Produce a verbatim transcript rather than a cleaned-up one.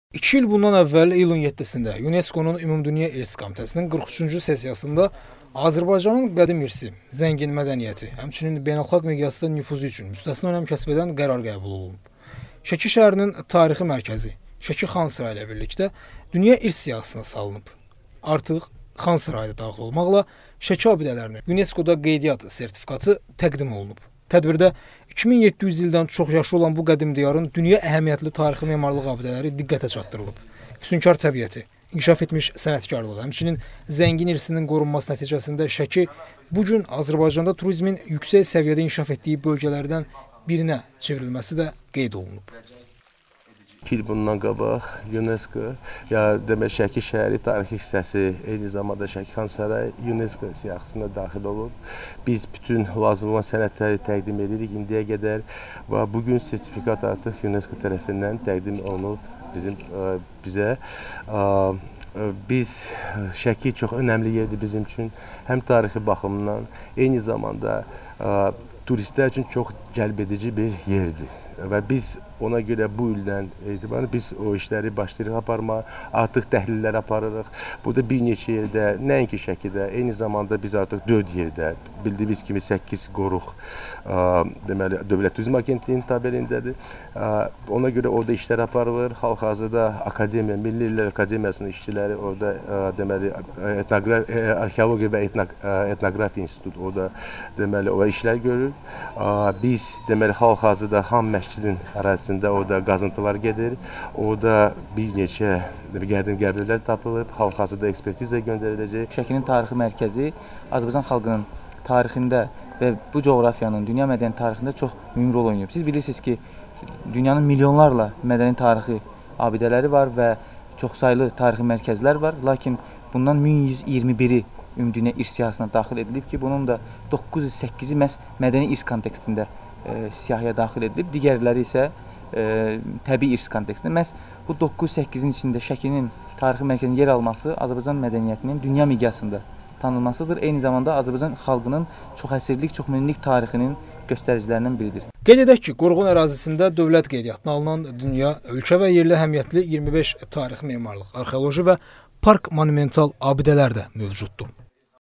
İki il bundan əvvəl iyulun yeddisində UNESCO-nun Ümumdünya İrs Komitəsinin qırx üçüncü sessiyasında Azərbaycanın qədim irsi, zəngin mədəniyyəti, həmçinin beynəlxalq miqyasda nüfuzu üçün müstəsna önəm kəsb edən qərar qəbul olunub. Şəki şəhərinin tarixi mərkəzi Şəki Xan Sarayı ilə birlikdə Dünya İrs siyahısına salınıb. Artıq Xan Sarayı daxil olmaqla Şəki abidələrinin UNESCO-da qeydiyyat sertifikatı təqdim olunub. Tədbirdə iki min yeddi yüz ildən çox yaşlı olan bu qədim diyarın dünya əhəmiyyətli tarixi memarlıq abidələri diqqətə çatdırılıb. Füsunkar təbiəti, inkişaf etmiş sənətkarlığı, həmçinin zəngin irsinin qorunması nəticəsində Şəki bu gün Azərbaycanda turizmin yüksək səviyyədə inkişaf etdiyi bölgələrdən birinə çevrilməsi də qeyd olunub. İki il bundan qabaq UNESCO, ya demək Şəki şəhəri tarixi hissəsi, eyni zamanda Şəki Xan Sarayı UNESCO siyahısına daxil olub. Biz bütün lazım olan sənədləri təqdim edirik indiyə qədər və bugün sertifikat artıq UNESCO tərəfindən təqdim olunub bizim bizə. Biz Şəki çox önəmli yerdir bizim üçün, həm tarixi baxımından, eyni zamanda turistlər üçün çox cəlbedici bir yerdir. Və biz ona görə bu ildən etibarən biz o işləri başlayırıq aparmağa, artıq təhlillər aparırıq. Bu da bir neçə yerdə, nəinki Şəkidə, eyni zamanda biz artıq dörd yerdə, bildiyimiz kimi səkkiz qoruq deməli, Dövlət Turizm Agentliyinin tabelindədir. Ona görə orada işlər aparılır. Hal-hazırda Akademiya, Milli İllər Akademiyasının işçiləri orada deməli, Arxeologiya və Etnografiya İnstitutu orada deməli, o işlər görür. Biz deməli, hal-hazırda Xan Məscidin ərazisində orada qazıntılar gedir. Orada bir neçə qədim qəbirlər tapılıb, hal-hazırda ekspertiza göndəriləcək. Şəkinin tarixi mərkəzi Azərbaycan xalqının tarixində və bu coğrafiyanın, dünya mədəni tarixində çox mühüm rol oynayıb. Siz bilirsiniz ki, dünyanın milyonlarla mədəni tarixi abidələri var və çoxsaylı tarixi mərkəzlər var. Lakin bundan min yüz iyirmi biri Ümumdünya İrs siyahısına daxil edilib ki, bunun da doqquz yüz səkkizi məhz mədəni irs kontekstində e, siyahıya daxil edilib. Digərləri isə e, təbii irs kontekstində. Məhz bu doqquz yüz səkkizin içində Şəkinin tarixi mərkəzinin yer alması Azərbaycan mədəniyyətinin dünya miqyasında tanınmasıdır. Eyni zamanda Azərbaycan xalqının çox əsirlik, çox minillik tarixinin göstəricilərindən biridir. Qeyd edək ki, Qorğun ərazisində dövlət qeydiyyatına alınan dünya, ölkə və yerli əhəmiyyətli iyirmi beş tarixi memarlıq, arxeoloji və park monumental abidələr də mövcuddur.